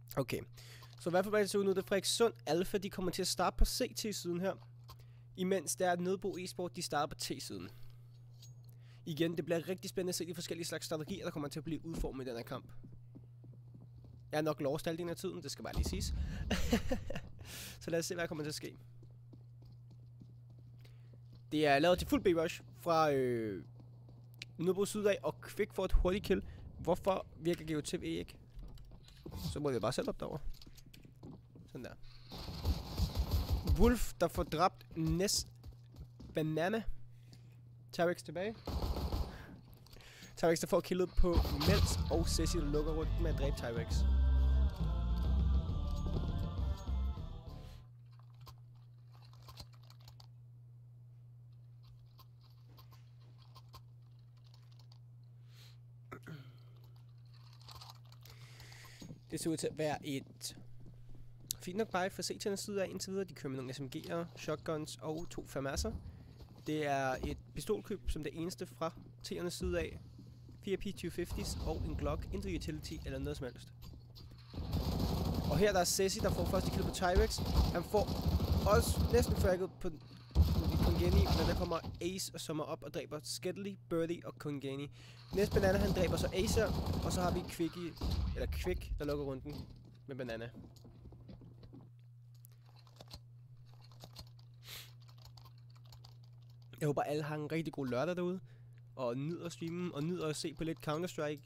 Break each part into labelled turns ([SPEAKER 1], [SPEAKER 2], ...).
[SPEAKER 1] Okay. Så i hvert fald hvad det ser ud nu, det er Frederikssund Alpha, de kommer til at starte på CT-siden her. Imens der er Nødebo Esport, de starter på T-siden. Igen, det bliver rigtig spændende at se de forskellige slags strategier, der kommer til at blive udformet i den her kamp. Jeg er nok lost halvdelen af tiden, det skal bare lige siges. Så lad os se, hvad der kommer til at ske. Det er lavet til fuld B-rush fra Nødebo syd af, og Quick for et hurtigt kill. Hvorfor virker GOTV ikke? Så må vi bare sætte op derovre. Sådan der. Wolf, der får dræbt Nes Banana. Tyrex tilbage. Tyrex, der får killet på Mels, og Ceci, der lukker rundt med at dræbe Tyrex. Det ser ud til at være et fint nok bare for CT'ernes side af indtil videre. De kører med nogle SMG'er, shotguns og 2 FAMAS'er. Det er et pistolkøb som det eneste fra T'ernes side af. 4 P250's og en Glock, intet utility eller noget som helst. Og her der er Ceci, der får første kill på Tyrex. Han får også næsten fragget på Kongeni, men der kommer Ace og sommer op og dræber Skedley, Birdie og Kongeni. Næste Banana, han dræber så Ace her, og så har vi Quick, der lukker runden med Banana. Jeg håber alle har en rigtig god lørdag derude, og nyder streamen, og nyder at se på lidt Counter-Strike.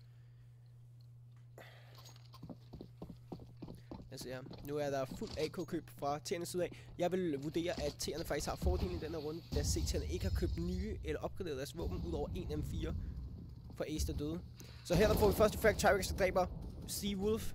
[SPEAKER 1] Altså ja, nu er der fuld AK-køb fra T'ernes side af. Jeg vil vurdere, at T'erne faktisk har fordelen i denne runde, da CT'erne ikke har købt nye eller opgraderet deres våben, udover en M4 for Ace, der døde. Så her der får vi første frag, Tyrex, der dræber Sea-Wolf.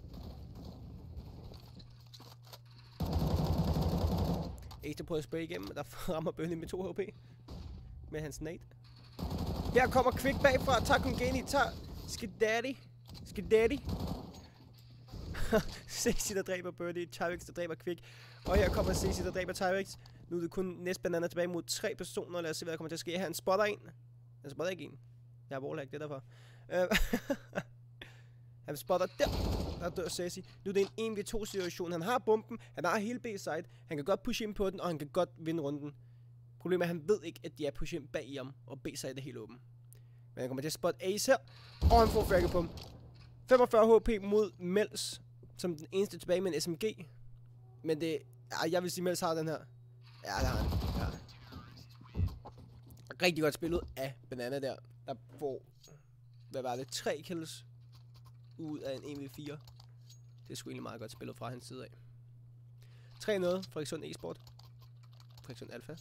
[SPEAKER 1] Ace, der prøver at spraye igennem, der rammer Burnley med 2 HP. Med hans nade. Her kommer Quick bagfra, tager Kongeni, tager Skidaddy. Ceci, der dræber Birdie, Tyrex, der dræber Quick. Og her kommer Ceci, der dræber Tyrex. Nu er det kun næste Banana tilbage mod 3 personer. Lad os se, hvad der kommer til at ske her. Han spotter en. Han spotter ikke en. Jeg har wallhack, det er derfor. Han spotter der. Der dør Ceci. Nu er det en 1v2 situation. Han har bomben. Han har hele B-side. Han kan godt pushe ind på den, og han kan godt vinde runden. Problemet er, at han ved ikke, at de er pushe ind bag i ham. Og B-side er helt åben. Men han kommer til at spotte Ace her. Og han får fragget på ham. 45 HP mod Mels. Som den eneste tilbage med en SMG. Men det... jeg vil sige, Mels har den her. Ja, det har han. Ja. Rigtig godt spillet af Banana der. Der får... Hvad var det? 3 kills ud af en 1v4. Det er sgu egentlig meget godt spillet fra hans side af. 3-0. Frederikssund Esport. Frederikssund Alpha.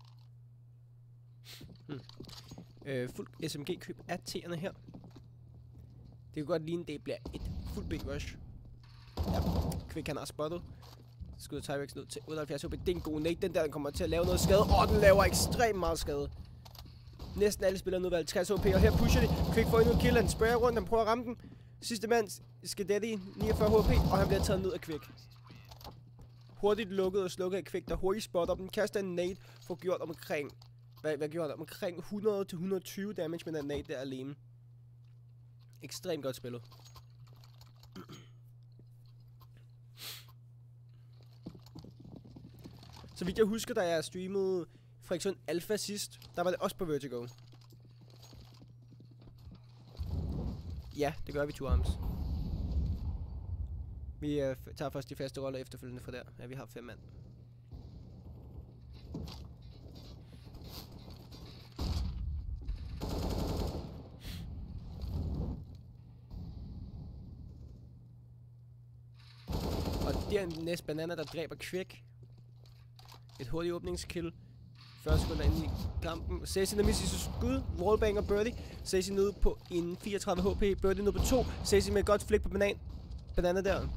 [SPEAKER 1] Fuld SMG-køb af T'erne her. Det kan godt ligne, det bliver et fuld big rush. Ja, Quick han har spottet. Skyder Tyrex ned til 78 HP. Det er en god nade. Den der kommer til at lave noget skade. Og den laver ekstremt meget skade. Næsten alle spillere nu ved 50 HP. Og her pusher de. Quick får endnu en kill. Han sprayer rundt. Han prøver at ramme den. Sidste mand Skadaddy 49 HP. Og han bliver taget ned af Quick. Hurtigt lukket og slukket af Quick, der hurtigt spotter dem. Kaster en nade. Får gjort omkring... Hvad gjorde han? Omkring 100-120 damage med den nade der alene. Ekstremt godt spillet. Så vidt jeg husker, da jeg streamede Frederikssund Alpha sidst, der var det også på Vertigo. Ja, det gør vi 2 arms. Vi tager først de faste roller efterfølgende fra der. Ja, vi har 5 mand. Og det er næste Banana, der dræber Quick. Et hurtigt åbningskill. Første skud ind i kampen. Ceci der misser sit skud. Wallbanger Birdie. Ceci nede på en 34 HP. Birdie nede på 2. Ceci med et godt flik på Banana der.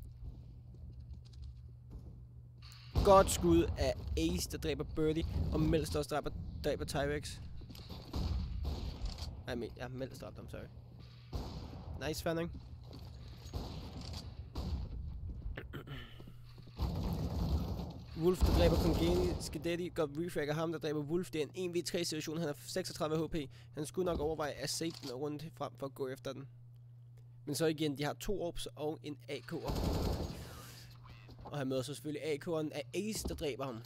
[SPEAKER 1] Godt skud af Ace, der dræber Birdie. Og Mels, der også dræber Tyrex. Ja, Mels dræbte ham, sorry. Nice, Fanning. Wolf, der dræber Kongeni. Skadaddy går refragger ham, der dræber Wolf. Det er en 1v3 situation. Han har 36 HP. Han skulle nok overveje at save den rundt frem for at gå efter den. Men så igen, de har 2 orbs og en AK'er. Og han møder så selvfølgelig AK'eren af Ace, der dræber ham.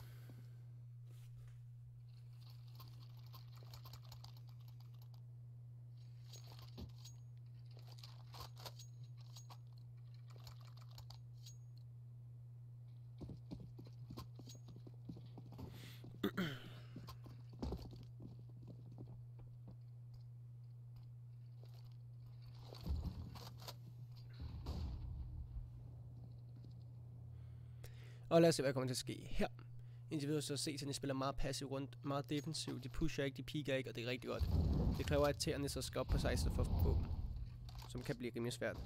[SPEAKER 1] Og lad os se, hvad der kommer til at ske her. Indtil videre så ses, at de spiller meget passivt rundt, meget defensivt. De pusher ikke, de piker ikke, og det er rigtig godt. Det kræver, at tæerne så skal op på 16 for våben, som kan blive rimelig svært.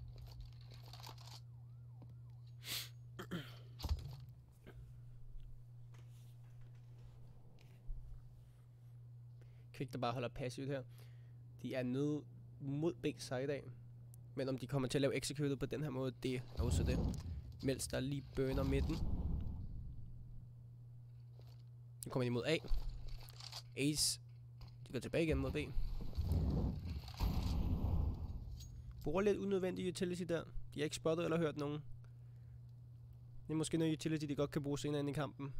[SPEAKER 1] Kvik, der bare holder passivt her. De er nede mod begge side af. Men om de kommer til at lave executed på den her måde, det er også det. Mens der lige burner midten. Nu kommer de mod A. Ace. De går tilbage igen mod B. Bruger lidt unødvendig utility der. De har ikke spottet eller hørt nogen. Det er måske noget utility, de godt kan bruge senere ind i kampen.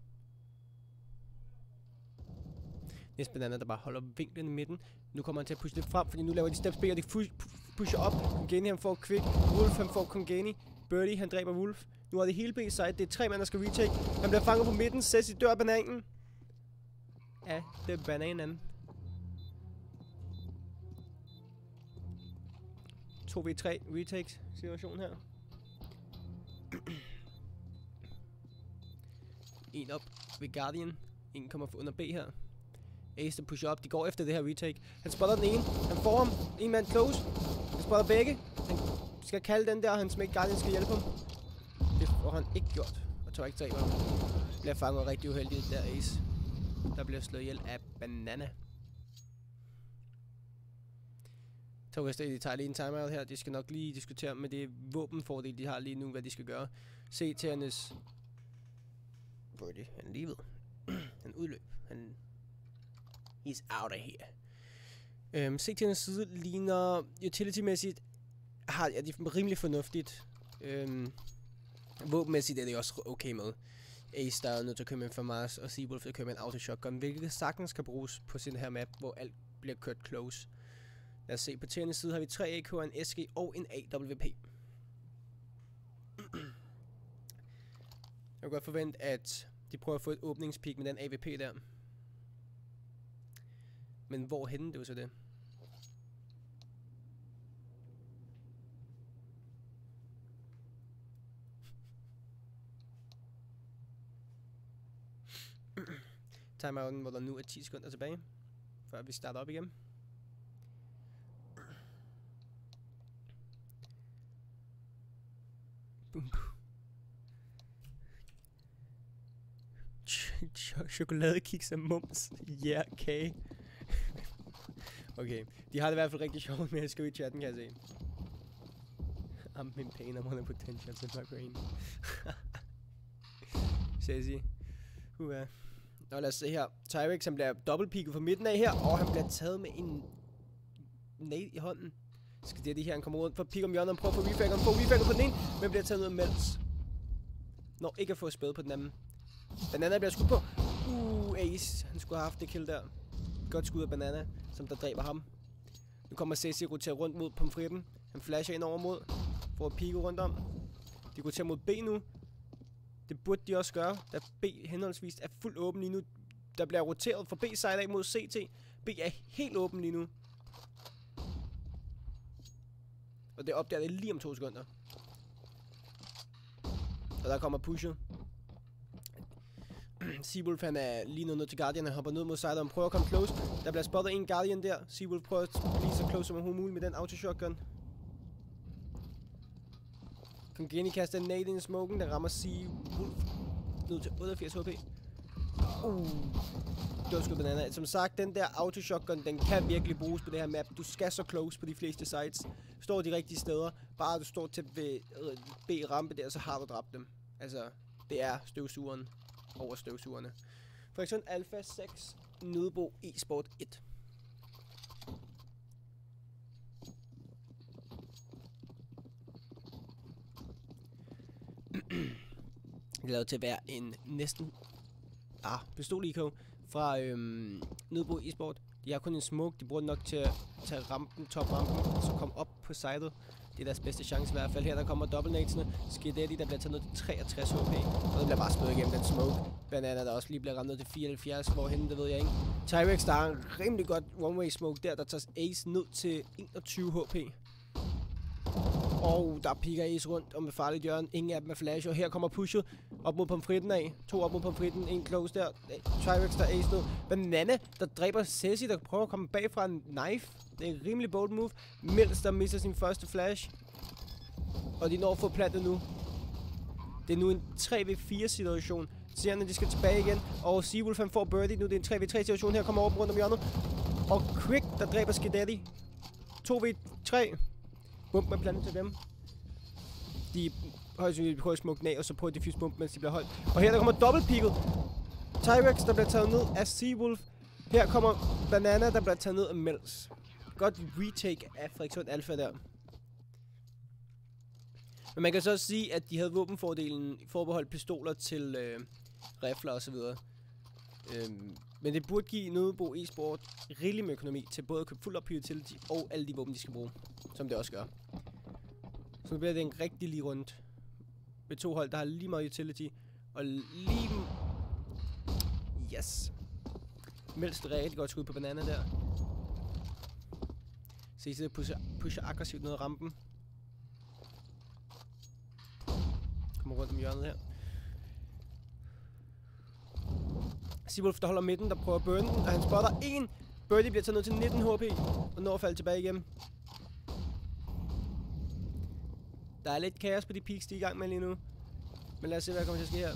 [SPEAKER 1] Næste banana, der bare holder vinklen i midten. Nu kommer han til at pushe lidt frem, fordi nu laver de steps B, og de pusher op. Kongeni, han får Kvik. Wolf, han får Kongeni. Birdie, han dræber Wolf. Nu er det hele B-side. Det er 3 mand, der skal retake. Han bliver fanget på midten. Ceci dør af bananen. Af det bananen. 2v3 retake situation her. En op ved Guardian. En kommer under B her. Ace der pusher op. De går efter det her retake. Han spotter den ene. Han får ham. En mand close. Han spotter begge. Han skal kalde den der, og hans mate Guardian skal hjælpe ham. Det får han ikke gjort. Og tør ikke dræbe ham. Bliver fanget rigtig uheldigt der, Ace. Der bliver slået ihjel af banana. Togersted, de tager lige en timeout her. De skal nok lige diskutere med det våbenfordel, de har lige nu, hvad de skal gøre. CT'ernes Birdie, han er lige ved. Han udløb. Han he's out of here. CT'ernes side ligner utility-mæssigt er de rimelig fornuftigt. Våbenmæssigt er det også okay med. Ace, der er nødt til at købe en FAMAS, og Seawolf der køber en auto-shotgun, hvilket sagtens kan bruges på sin her map, hvor alt bliver kørt close. Lad os se, på tæernes side har vi 3 AK'er, en SG og en AWP. Jeg kan godt forvente, at de prøver at få et åbningspeak med den AWP der. Men hvor henne det var så det? Timeouten, hvor der nu er 10 sekunder tilbage, før vi starter op igen. Boom. Chokoladekiks af mums. Yeah, kage. Okay, de har det i hvert fald rigtig sjovt med at skrive i chatten, kan jeg se. I'm in pain, I'm on a potential in my brain. Sassy. Nå, lad os se her. Tyrex, han bliver dobbeltpeaket fra midten af her, og han bliver taget med en nade i hånden. Skal det her, han kommer rundt for pick om hjørnet, og prøver at få refageren. Han får refageren på den ene, men bliver taget ud af Mels. Når ikke at få spæde på den anden. Banana bliver skudt på. Ace. Han skulle have haft det kill der. Godt skud af Banana, som der dræber ham. Nu kommer Ceci rotere rundt mod pomfritten. Han flasher ind over mod. Får at pike rundt om. De roterer mod B nu. Det burde de også gøre, da B henholdsvis er fuldt åben lige nu. Der bliver roteret fra B-side af mod CT. B er helt åben lige nu. Og det opdager det lige om 2 sekunder. Og der kommer pusher. Seawolf, han er lige nødt til Guardian. Han hopper ned mod side, og han prøver at komme close. Der bliver spottet en Guardian der. Seawolf prøver at blive så close som muligt med den auto-shotgun. Kongeni kaster en nade ind i smoken, der rammer Seawolf ned til 88 HP. Dødskud banana. Som sagt, den der auto-shotgun, den kan virkelig bruges på det her map. Du skal så close på de fleste sites. Står de rigtige steder. Bare du står til ved B-rampe der, så har du dræbt dem. Altså, det er støvsugeren over støvsugerne. Fraktion Alpha 6, Nødebo eSport 1. Det er lavet til at være en næsten pistol-IK fra Nødbo Esport. De har kun en smoke, de bruger den nok til at tage rampen, top-rampen, og så komme op på sidet. Det er deres bedste chance i hvert fald. Her der kommer dobbeltnatesene. Skidetti, der bliver taget ned til 63 HP. Og det bliver bare spillet igennem den smoke. Banana, der også lige bliver ramt ned til 74. Hvorhenne, det ved jeg ikke. Tyrex, der har en rimelig godt one-way smoke der tager Ace ned til 21 HP. Og der piker Ace rundt om et farligt hjørne. Ingen af dem er flash, og her kommer pushet op mod pomfritten af. 2 op mod pomfritten, en close der. Tyrex, der Ace ned. Banana, der dræber Ceci, der prøver at komme bagfra en knife. Det er en rimelig bold move. Mills, der mister sin første flash. Og de når at få plantet nu. Det er nu en 3v4 situation. Seerne, de skal tilbage igen. Og Seawolf, han får birdie. Nu det er en 3v3 situation. Her kommer over rundt om hjørnet. Og Quick, der dræber Skidetti. 2v3. Bumpen er plantet til dem. De højst sandsynligt prøver at smukke den af, og så prøver de diffuse bumpen, mens de bliver holdt. Og her der kommer dobbeltpeaket. Tyrex, der bliver taget ned af Seawolf. Her kommer Banana, der bliver taget ned af Mills. Godt retake af Frederikssund Alpha der. Men man kan så også sige, at de havde våbenfordelen forbeholdt pistoler til rifler og så videre. Men det burde give Nødebo Esport rigeligt med økonomi til både at købe fuld op utility og alle de våben, de skal bruge. Som det også gør. Så nu bliver det en rigtig lige rundt. Med 2 hold, der har lige meget utility. Og lige... Yes. Mills det rigtig godt skud på Banana der. CC pusher aggressivt ned ad rampen. Kommer rundt om hjørnet her. Seawolf, der holder midten, der prøver at burne den, og han spotter en. Birdie bliver taget ned til 19 HP, og når at falde tilbage igen. Der er lidt kaos på de peaks, de er i gang med lige nu. Men lad os se, hvad der kommer til at ske her.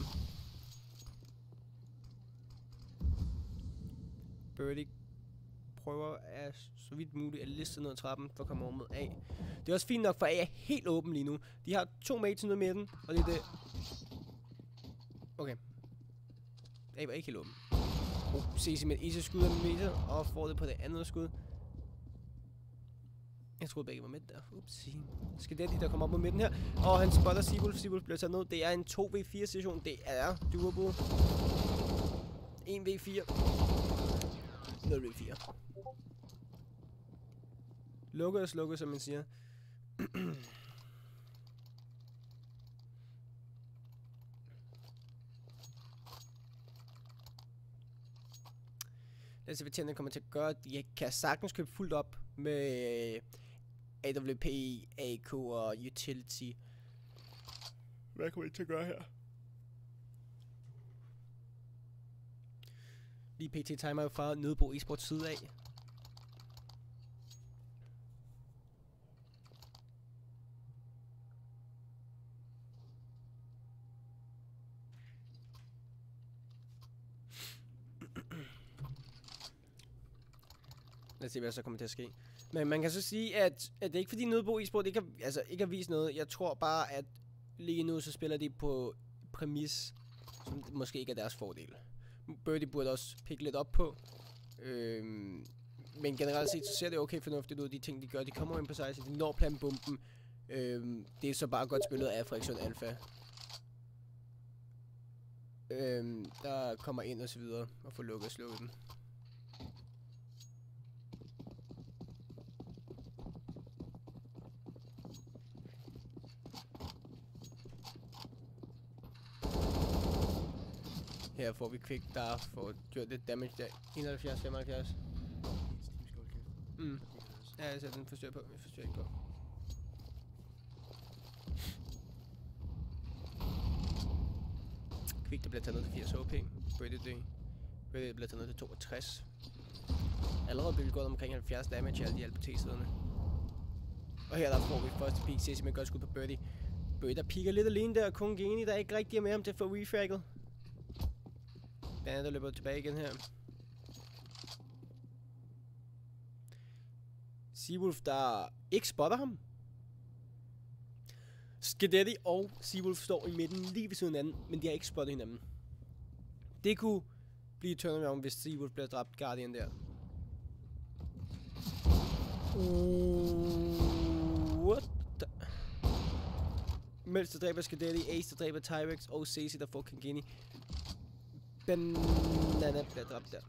[SPEAKER 1] Birdie prøver at så vidt muligt at liste ned ad trappen for at komme over med A. Det er også fint nok, for A er helt åben lige nu. De har 2 mates nede i midten, og det er det. Okay. A var ikke helt åben. CC med et easy skud af meter, og får det på det andet skud. Jeg troede begge var midt der. Upsi. Skidetti, der kommer op på midten her. Og han spotter Seawolf. Seawolf bliver taget ned. Det er en 2v4 situation. Det er doable. 1v4. 0v4. Lukker, som man siger. Lad os se, hvad tænderne kommer til at gøre. Jeg kan sagtens købe fuldt op med AWP, AK og Utility. Hvad kommer jeg til at gøre her? Lige pt. Timer jo fra Nødebo Esport side af. Lad os se, hvad der så kommer til at ske. Men man kan så sige, at det er ikke fordi Nødebo Esport ikke har vist noget. Jeg tror bare, at lige nu så spiller de på præmis, som måske ikke er deres fordel. Birdie burde også pikke lidt op på. Men generelt set, så ser det okay fornuftigt ud, de ting de gør. De kommer ind på sig, så de når planbomben. Det er så bare godt spillet af Frederikssund Alpha. Der kommer ind og så videre og får lukket og slukket den. Her får vi Quick, der får gjort lidt damage der. 71-75. Ja, jeg sætter den forstyrrer på. Jeg forstyrrer ikke på. Quick, der bliver taget ned til 80 HP. Birdie bliver taget ned til 62. Allerede bliver vi gået omkring 70 damage i alle de LPT-siderne. Og her der får vi første peak. Ceci med et godt skud på Birdie. Birdie, der piker lidt alene der. Kun Geni, der ikke rigtig er med ham til at få refragget. Banana, der løber tilbage igen her. Seawolf, der ikke spotter ham. Skidetti og Seawolf står i midten lige ved siden af anden, men de har ikke spottet hinanden. Det kunne blive turnaround, hvis Seawolf bliver dræbt Guardian der. What the? Mels, der dræber Skadetti, Ace, der dræber Tyrex, og Ceci, der får Kangeni. Banana bliver dræbt der.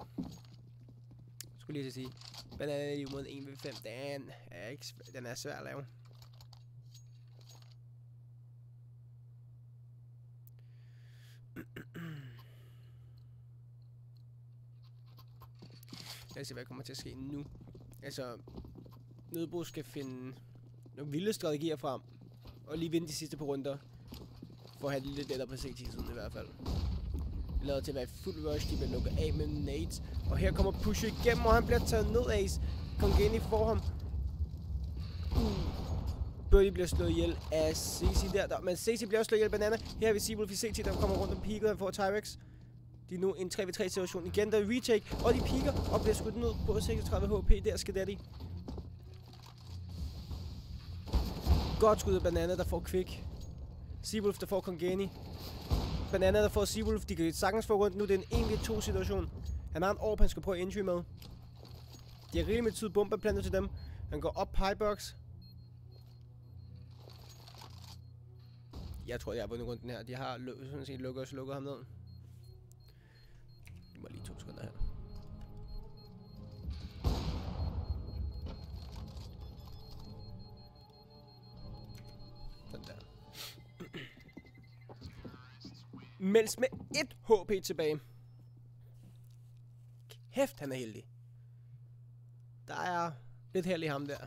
[SPEAKER 1] Skulle lige til at sige. Banana lige mod 1v5. Den er svær at lave. Lad os se, hvad der kommer til at ske nu. Altså, Nødbro skal finde nogle vilde strategier frem, og lige vinde de sidste par runder, for at have det lidt lettere på CT-siden i hvert fald. Det lader til at være fuld rush, de bliver lukket af med nades, og her kommer Pusher igennem, og han bliver taget ned, Ace. Kongeni får ham. Birdie bliver slået ihjel af Ceci der, men Ceci bliver også slået ihjel af Banana. Her har vi Seawolf i CT, der kommer rundt om peaket, han får Tyrex. De er nu en 3v3 situation igen, der er retake, og de piker og bliver skudt ned på 36 HP, der skal Daddy. Godt skud af Banana, der får Quick. Seawolf, der får Kongeni. Banana, der får Seawolf, de kan sagtens få rundt nu, det er en 1v2 situation. Han har en orb, han skal prøve entry med. De har rigtig med tid bomber plantet til dem. Han går op highbox. Jeg tror, jeg har vundet rundt den her. De har sådan set lukket ham ned. Vi må lige 2 sekunder her. Sådan der. Mels med 1 HP tilbage. Kæft, han er heldig. Der er lidt held i ham der.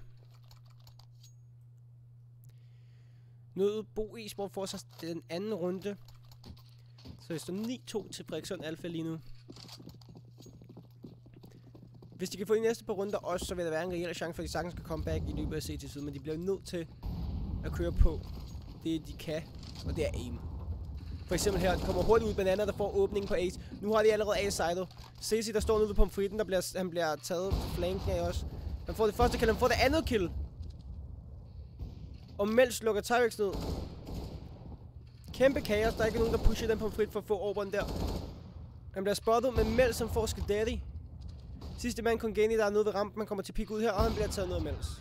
[SPEAKER 1] Nødbo Esport får sig den anden runde. Så det står 9-2 til Frederikssund Alpha lige nu. Hvis de kan få de næste par runder også, så vil der være en reel chance for, at de sagtens skal komme back i løbet af CT Syd. Men de bliver nødt til at køre på det, de kan, og det er aim. For eksempel her, de kommer hurtigt ud Banana, der får åbningen på Ace. Nu har de allerede Ace-sidet. Ceci, der står nede ved pomfritten, han bliver taget på flanken af også. Han får det første kill, han får det andet kill. Og Mels lukker Tyrex ned. Kæmpe kaos, der er ikke nogen, der pusher den pomfrit for at få orberen der. Han bliver spottet med Mels, som får Skadetti. Sidste mand, Kongeni, der er nede ved rampen, han kommer til pik ud her, og han bliver taget ned af Mels.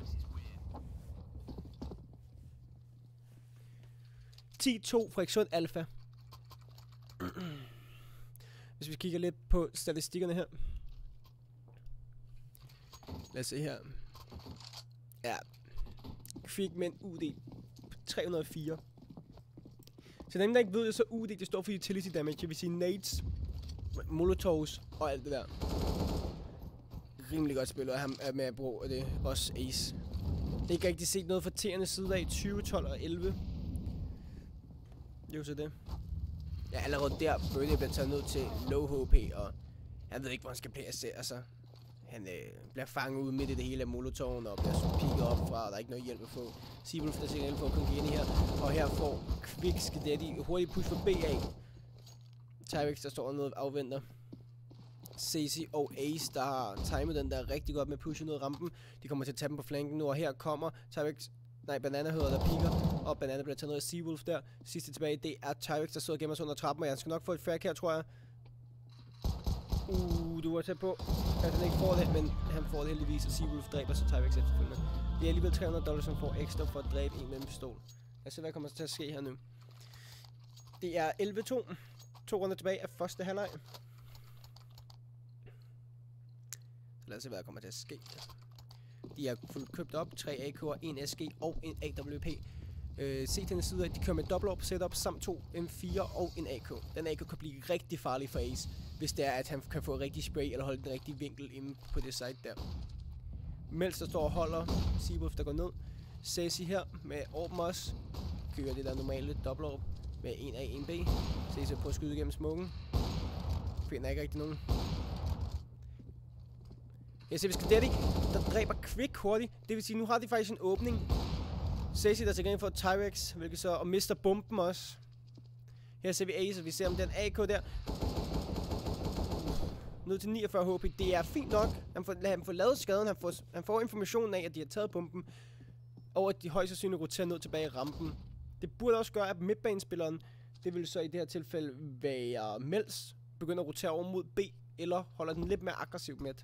[SPEAKER 1] 10-2 Frederikssund Alpha. Hvis vi kigger lidt på statistikkerne her. Lad os se her. Ja. Quick med en UD 304. Så dem, der ikke ved det, så UD, det står for utility damage. Det vil sige nades, molotovs og alt det der. Rimelig godt spillet, og han er med at bruge det. Også Ace. Ikke rigtig set noget fra T'ernes side af 20, 12 og 11. Det er jo så det. Ja, allerede der Birdie bliver taget ned til low HP, og jeg ved ikke, hvor han skal placere. Altså, han bliver fanget ud midt i det hele af molotoven, og bliver pigget op fra, og der er ikke noget hjælp at få. Seawolf, der sikkert får Kongeni her, og her får Quick Skadetti hurtigt push for BA. Tyrex, der står nede og afventer. Ceci og Ace, der har timet den der rigtig godt med pushen ud af rampen. De kommer til at tage dem på flanken nu, og her kommer Tyrex. Nej, Banana hører, der piker, og Banana bliver taget ned af Seawolf der. Sidste tilbage, det er Tyrex, der sidder og gemmer sig under trappen, og jeg skal nok få et frag her, tror jeg. Du var tæt på, at han ikke får det, men han får det heldigvis, og Seawolf dræber så Tyrex efterfølgende. Det er alligevel $300, som får ekstra for at dræbe en med en pistol. Lad os se, hvad kommer til at ske her nu. Det er 11-2. 2 runder tilbage af første halvleg. Så lad os se, hvad der kommer til at ske. De er fuldt købt op, 3 AK'er, 1 SG og en AWP. Se til den side, at de kører med dobbelt op setup samt 2 M4 og en AK. Den AK kan blive rigtig farlig for Ace, hvis det er, at han kan få rigtig spray eller holde den rigtige vinkel inde på det site der. Mels, der står og holder. Seawolf, der går ned. Ceci her med orben også. Kører det der normale dobbelt op med 1 A, 1 B. Ceci på at skyde igennem smoken. Finder ikke rigtig nogen. Jeg ser, vi skal Daddy, der dræber Quick hurtigt. Det vil sige, nu har de faktisk en åbning. Ceci, der til gengæld får Tyrex, hvilket så, og mister bomben også. Her ser vi Ace, og vi ser om den AK der. Ned til 49 HP. Det er fint nok. Han får lavet skaden. Han får informationen af, at de har taget bomben. Og at de højst sandsynligt roterer ned tilbage i rampen. Det burde også gøre, at midtbanespilleren, det vil så i det her tilfælde være Mels, begynder at rotere over mod B, eller holder den lidt mere aggressivt midt.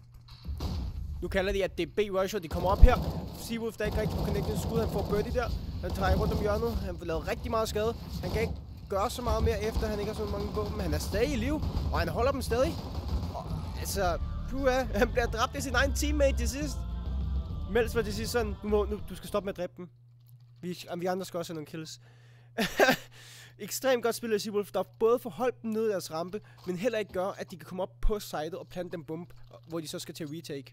[SPEAKER 1] Nu kalder de, at det er B-rusher, de kommer op her. Seawolf, der ikke rigtig får connectet skud, han får Birdie der. Han trækker rundt om hjørnet. Han får lavet rigtig meget skade. Han kan ikke gøre så meget mere efter, han ikke har så mange våben. Han er stadig i live, og han holder dem stadig. Og, altså, han bliver dræbt af sin egen teammate til sidst. Mels var til sidst sådan, du skal stoppe med at dræbe dem. Vi andre skal også have nogle kills. Ekstremt godt spillet af Seawolf, der både får holdt dem nede i deres rampe, men heller ikke gør, at de kan komme op på sitet og plante dem bomb, hvor de så skal til retake.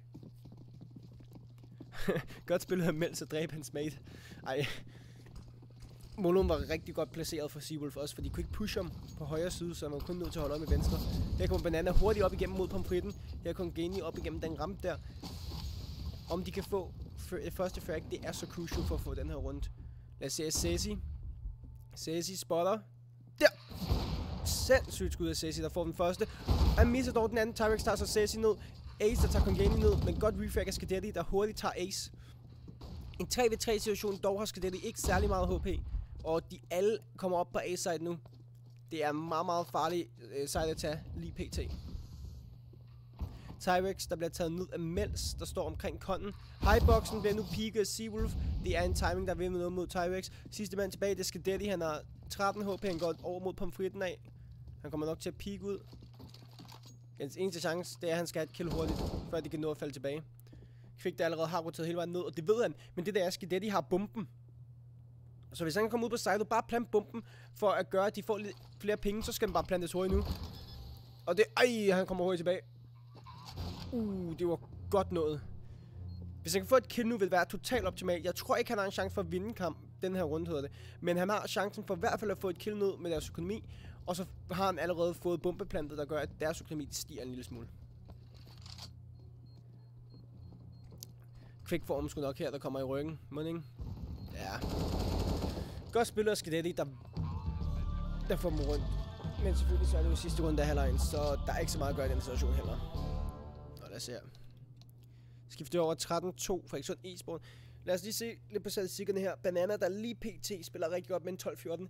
[SPEAKER 1] Godt spillet af Mels at dræbe hans mate. Ej. Moloen var rigtig godt placeret for Seawolf også, for de kunne ikke pushe ham på højre side, så man kun nødt til at holde øje med venstre. Her kommer Banana hurtigt op igennem mod pomfritten. Her kommer Genie op igennem den rampe der. Om de kan få første frag, det er så crucial for at få den her rundt. Lad os se Ceci. Ceci spotter. Der! Sindssygt skud af Ceci, der får den første. Han misser dog den anden. Tyrex tager så Ceci ned. Ace, der tager Kongeni ned. Men godt refrag af Skadetti, der hurtigt tager Ace. En 3v3 situation, dog har Skadetti ikke særlig meget HP. Og de alle kommer op på A-side nu. Det er meget, meget farligt side at tage lige pt. Tyrex, der bliver taget ned af Mels, der står omkring konden. Highboxen bliver nu peaket af Seawolf. Det er en timing, der vil med noget mod Tyrex. Sidste mand tilbage, det er Skadetti. Han har 13 HP, han går over mod pomfritten af. Han kommer nok til at peak ud. Hans eneste chance, det er, at han skal have et kill hurtigt, før de kan nå at falde tilbage. Kvik, der allerede har roteret hele vejen ned, og det ved han. Men det der er, Skadetti har bomben. Så hvis han kan komme ud på side, bare plante bomben, for at gøre, at de får lidt flere penge, så skal den bare plantes hurtigt nu. Og det... han kommer hurtigt tilbage. Det var godt noget. Hvis han kan få et kill nu, vil det være totalt optimalt. Jeg tror ikke, han har en chance for at vinde kamp, den her runde hedder det. Men han har chancen for i hvert fald at få et kill ned med deres økonomi. Og så har han allerede fået bombeplantet, der gør, at deres økonomi stiger en lille smule. Kvik form sgu nok her, der kommer i ryggen. Munding. Ja. Godt spiller af Skadetti, der får dem rundt. Men selvfølgelig så er det jo sidste runde af halvlejen, så der er ikke så meget at gøre i den situation heller. Og lad os se her. Skifter over 13-2 fra Frederikssund e-sport. Lad os lige se lidt på statistikkerne her. Banana, der lige pt. Spiller rigtig godt med en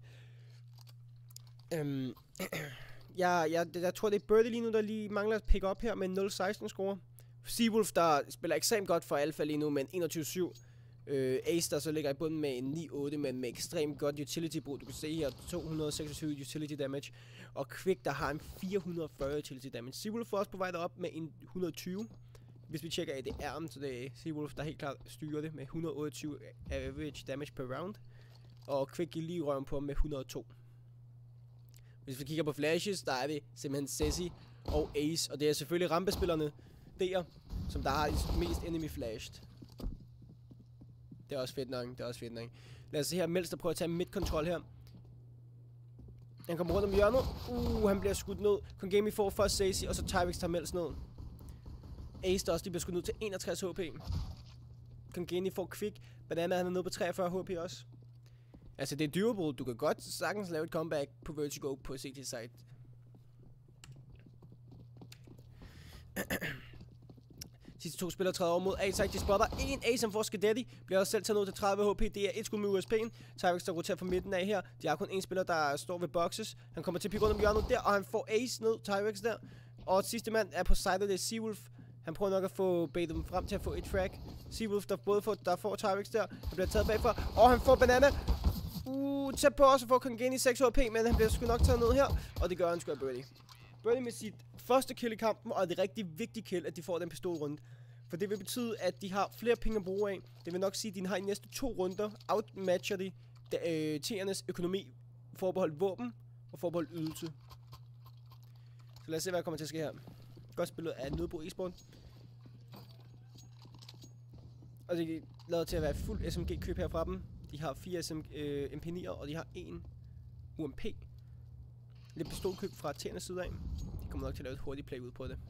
[SPEAKER 1] 12-14. Jeg tror, det er Birdie lige nu, der lige mangler at pick op her med en 0-16 score. Seawolf, der spiller ekstremt godt for Alpha lige nu med en 21-7. Ace, der så ligger i bunden med en 9-8, men med ekstremt godt utility-brug. Du kan se her 226 utility damage. Og Quick, der har en 440 utility damage. Seawolf er også på vej derop med en 120. Hvis vi tjekker ADR'en, så det er Seawolf, der helt klart styrer det med 128 average damage per round. Og Quick giver lige røven på med 102. Hvis vi kigger på flashes, der er det simpelthen Ceci og Ace. Og det er selvfølgelig rampespillerne der, som der har mest enemy flashed. Det er også fedt nok, Lad os se her, Mels der prøver at tage midt-control her. Han kommer rundt om hjørnet. Han bliver skudt ned. Kongemi får først Ceci, og så Tyrex tager Mels ned. Ace der også lige bliver skudt ned til 61 HP. Kongeni får Quick. Banana han er nede på 43 HP også. Altså det er durable. Du kan godt sagtens lave et comeback på Vertigo på CT side. Sidste to spillere træder over mod A-side. De spotter en Ace, som får Skadetti. Bliver også selv taget ned til 30 HP. Det er et skud med USP'en. Tyrex der roterer fra midten af her. De har kun en spiller, der står ved boxes. Han kommer til at pikke rundt om hjørnet der, og han får Ace ned. Tyrex der. Og sidste mand er på side, det er Seawolf. Han prøver nok at få baitet dem frem til at få et frag. Seawolf der både får Tyrex der. Han bliver taget bagfra. Og han får Banana. Tæt på også at få Kongeni 6 HP, men han bliver sgu nok taget ned her. Og det gør han sgu af Birdie. Birdie med sit første kill i kampen, og det er rigtig vigtigt kill, at de får den pistol rundt. For det vil betyde, at de har flere penge at bruge af. Det vil nok sige, at de har i næste 2 runder outmatcher de T'ernes økonomi, forbeholdt våben og forbeholdt ydelse. Så lad os se, hvad der kommer til at ske her. Godt spillet af Nødbro e-sport. Og det er lavet til at være fuld SMG-køb her fra dem. De har 4 MP9'er, og de har 1 UMP. Lidt pistolkøb fra T'ernes side af. De kommer nok til at lave et hurtigt play ud på det.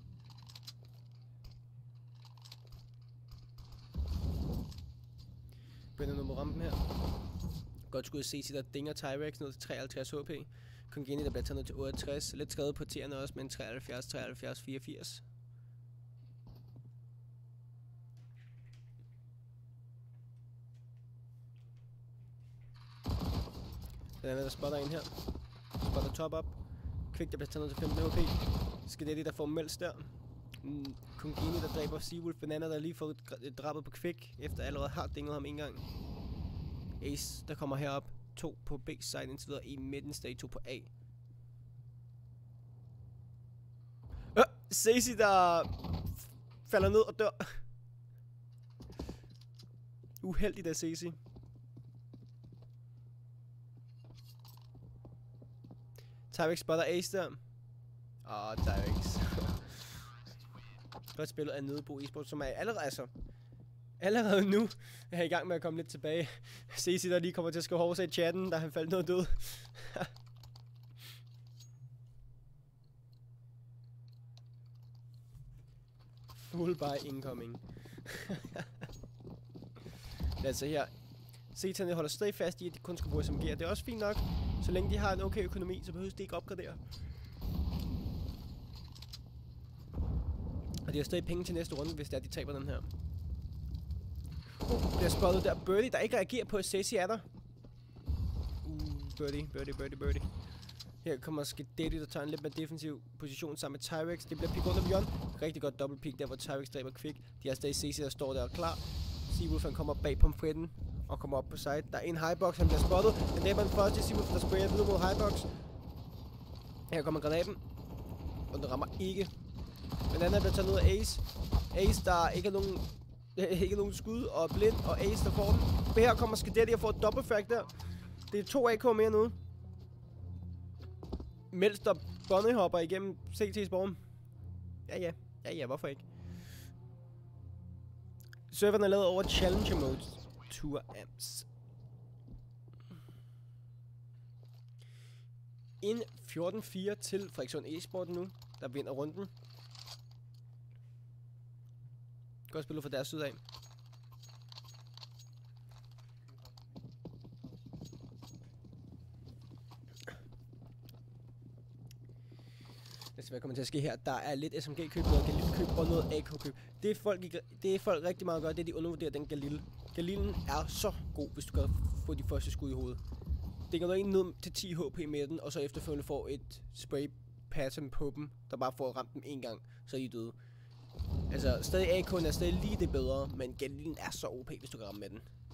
[SPEAKER 1] Brænder nummer rampen her. Godt skud at se, der dinger Tyrex ned til 53 HP. Kongeni der bliver taget ned til 68. Lidt skrevet på T'erne også med en 73, 73, 84. Den er der spotter en her. Spotter top up. Quick der bliver taget ned til 15 HP. Skadetti der får Mels der. Kongeni der dræber Seawolf. Banana der lige får drabet på Quick, efter allerede har dinget ham en gang. Ace, der kommer herop. 2 på B-side indtil videre. 1 midten, stadig 2 på A. Sacy, der falder ned og dør. Uheldigt af Sacy. Tyrex spotter Ace der. Tyrex. Godt spillet af Nødebo Esports, som er allerede nu er i gang med at komme lidt tilbage. Sacy, der lige kommer til at skrive hårdt i chatten, da han faldt ned og død. Full by incoming. Lad os se her. CT'erne holder stadig fast i, at de kun skal bruge SMG'er. Det er også fint nok. Så længe de har en okay økonomi, så behøver de ikke opgradere. Og de har stadig penge til næste runde, hvis det er, de taber den her. Det er spottet der. Birdie, der ikke reagerer på, at Sacy er der. Birdie. Her kommer Skadetti, der tager en lidt mere defensiv position sammen med Tyrex. Det bliver pick under Bjørn. Rigtig godt double pick der, hvor Tyrex dræber Quick. De har stadig Sacy, der står der og klar. Seawolf, han kommer bag pomfritten og kommer op på side. Der er en highbox, han bliver spottet. Han dræber den første Seawolf, der sprayer videre mod highbox. Her kommer granaten. Og den rammer ikke. Men anden bliver taget ned af Ace. Ace, der ikke er nogen skud, og blind, og Ace, der får den. Her kommer Skadetti og får et double frag der. Det er 2 AK mere nu. Mels, der bunnyhopper igennem CT's borg. Ja, hvorfor ikke? Serveren er lavet over Challenger Mode. Tour Amps. En 14-4 til Frederikssund Esport nu, der vinder runden. Godt spillet fra deres side af. Hvad kommer til at ske her? Der er lidt SMG-køb, noget Galil-køb og noget AK-køb. Det er folk rigtig meget godt, det er de undervurderer den Galil. Galil'en er så god, hvis du kan få de første skud i hovedet. Det kan du ind ned til 10 HP med den, og så efterfølgende får et spray pattern på dem, der bare får ramt dem en gang, så er de døde. Altså, stadig AK'en er stadig lige det bedre, men Galil'en er så OP, hvis du kan ramme med den.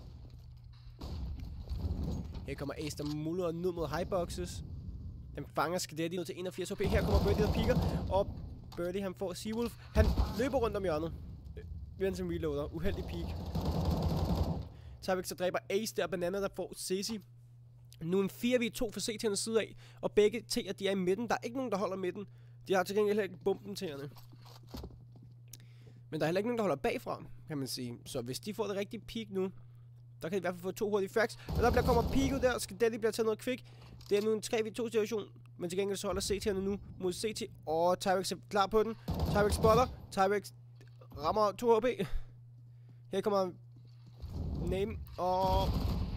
[SPEAKER 1] Her kommer Ace, der muller ned mod highboxes. Den fanger Skadetti ud til 81 HP. Her kommer Birdie, der piker. Og Birdie, han får Seawolf. Han løber rundt om hjørnet. Vent som reloader. Uheldig peak. Tyrex, der dræber Ace der. Banana, der får Sacy. Nu en 4v2 for CT'ernes side af. Og begge T'er, de er i midten. Der er ikke nogen, der holder midten. De har til gengæld ikke bomben T'erne. Men der er heller ikke nogen, der holder bagfra, kan man sige. Så hvis de får det rigtige peak nu, der kan de i hvert fald få 2 hurtige frags. Men der kommer peaket der. Skadetti bliver taget noget quick. Det er nu en 3v2 situation, men til gengæld så holder CT'erne nu mod CT, og Tyrex er klar på den. Tyrex spotter, Tyrex rammer 2 HP. Her kommer Name, og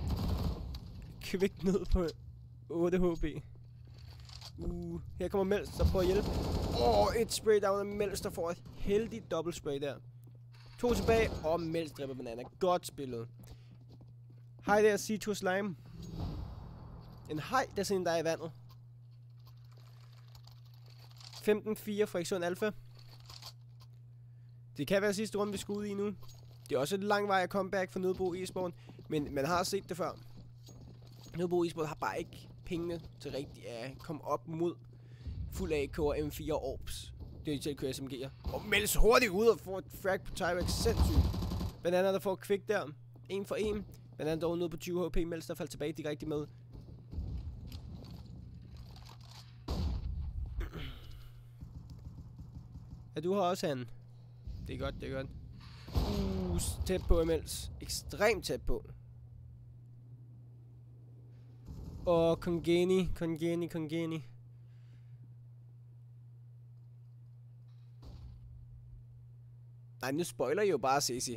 [SPEAKER 1] Quick ned på 8 HP. Her kommer Mels, der prøver at hjælpe. Et spray down af Mels, der får et heldigt dobbelt spray der. 2 tilbage, og Mels dræber Banana. Godt spillet. Hej der, C2 Slime. En hej, der sådan der er i vandet. 15-4 Frederikssund Alpha. Det kan være sidste runde, vi skal ud i nu. Det er også et lang vej at comeback for Nødebo Esport, men man har set det før. Nødebo Esport har bare ikke pengene til rigtigt at komme op mod fuld AK og M4 Orbs. Det er de til at køre SMG'er. Og Mels hurtigt ud og får et frag på Tyrex. Sindssygt. Banana, der får Quick der. 1 for 1. Banana dog nede på 20 HP. Mels, der falder tilbage direkte med. Ja, du har også han. Det er godt, det er godt. Tæt på Mels. Ekstremt tæt på. Og Kongeni. Nej, nu spoiler I jo bare Sacy.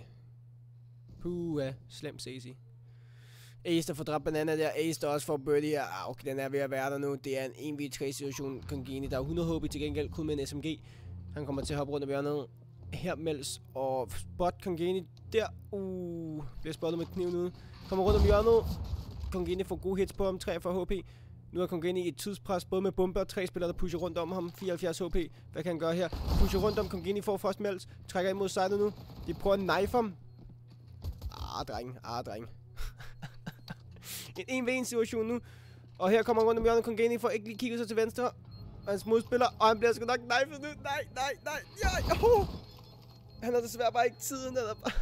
[SPEAKER 1] Slem Sacy. Ace, der får dræbt Banana der. Ace, der også får Birdie her. Okay, den er ved at være der nu. Det er en 1v3 situation. Kongeni, der er 100 HP til gengæld. Kun med en SMG. Han kommer til at hoppe rundt om hjørnet. Her Mels og spot Kongeni der. Bliver spottet med kniven ude. Kommer rundt om hjørnet. Kongeni får gode hits på ham. 43 HP. Nu er Kongeni i et tidspres, både med bomber og 3 spillere, der pusher rundt om ham. 74 HP. Hvad kan han gøre her? Pusher rundt om. Kongeni får først Mels. Trækker imod sidet nu. De prøver at knife ham. Dreng. en 1v1 situation nu. Og her kommer han rundt om hjørnet. Kongani får ikke lige kigget sig til venstre. Og hans modspiller. Og han bliver sgu nok knifet nu. Nej. Ja, han har desværre bare ikke tiden.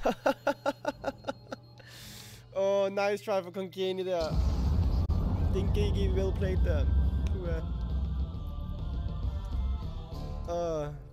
[SPEAKER 1] Nice try for Kongani der. Det er en GG well played der.